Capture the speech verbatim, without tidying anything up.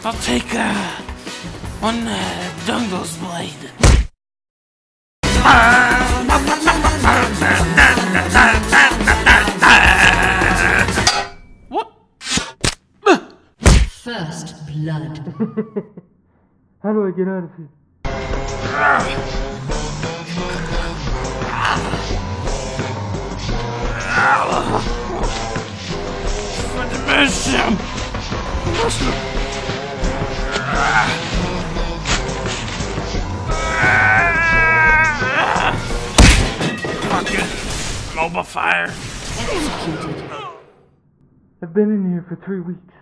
I'll take uh, one uh, Dungle's blade. What? First blood. How do I get out of here? Dimension. Fucking mobile fire. Executed. I've been in here for three weeks.